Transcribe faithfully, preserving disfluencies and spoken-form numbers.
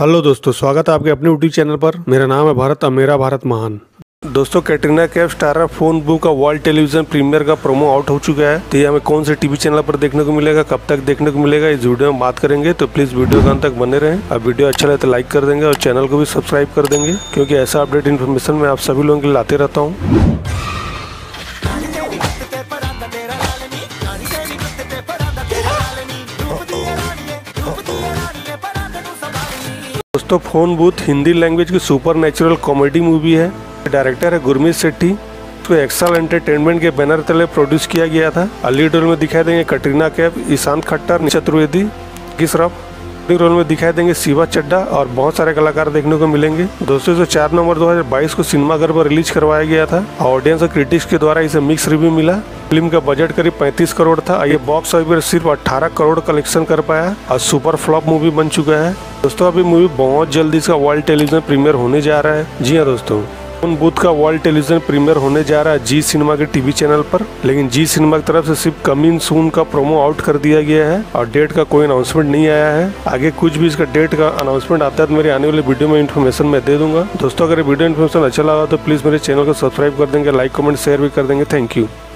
Hello दोस्तों, स्वागत है आपके अपने यूट्यूब चैनल पर। मेरा नाम है भारत और मेरा भारत महान। दोस्तों, Katrina Kaif starrer phone book का वर्ल्ड टेलीविजन प्रीमियर का प्रोमो आउट हो चुका है। तो ये हमें कौन से टीवी चैनल पर देखने को मिलेगा, कब तक देखने को मिलेगा, इस वीडियो में बात करेंगे। तो प्लीज वीडियो के अंत तक बने रहें। अब वीडियो अच्छा लगे तो लाइक कर देंगे और चैनल को भी सब्सक्राइब कर देंगे, क्योंकि ऐसा अपडेट इन्फॉर्मेशन मैं आप सभी लोगों के लिए लाते रहता हूँ। दोस्तों, फोन बूथ हिंदी लैंग्वेज की सुपर नेचुरल कॉमेडी मूवी है। डायरेक्टर है गुरमीत सेट्टी। इसको एक्सल एंटरटेनमेंट के बैनर तले प्रोड्यूस किया गया था। लीड रोल में दिखाई देंगे कैटरीना कैफ, ईशांत खट्टर, चतुर्वेदी की श्रॉफ। रोल में दिखाई देंगे शिवा चड्डा और बहुत सारे कलाकार देखने को मिलेंगे। दोस्तों, इसे चार नवंबर दो हज़ार बाईस को सिनेमाघर पर रिलीज करवाया गया था। ऑडियंस और क्रिटिक्स के द्वारा इसे मिक्स रिव्यू मिला। फिल्म का बजट करीब पैंतीस करोड़ था। ये बॉक्स ऑफिस पर सिर्फ अठारह करोड़ कलेक्शन कर पाया और सुपर फ्लॉप मूवी बन चुका है। दोस्तों, अभी मूवी बहुत जल्दी इसका वर्ल्ड टेलीविजन प्रीमियर होने जा रहा है। जी हाँ दोस्तों, फोन बूथ का वर्ल्ड टेलीविजन प्रीमियर होने जा रहा है जी सिनेमा के टीवी चैनल पर। लेकिन जी सिनेमा की तरफ से सिर्फ कमिंग सून का प्रोमो आउट कर दिया गया है और डेट का कोई अनाउंसमेंट नहीं आया है। आगे कुछ भी इसका डेट का अनाउंसमेंट आता है तो मेरे आने वाले वीडियो में इन्फॉर्मेशन मैं दे दूंगा। दोस्तों, अगर वीडियो इन्फॉर्मेशन अच्छा लगा तो प्लीज मेरे चैनल को सब्सक्राइब कर देंगे, लाइक कमेंट शेयर भी कर देंगे। Thank you.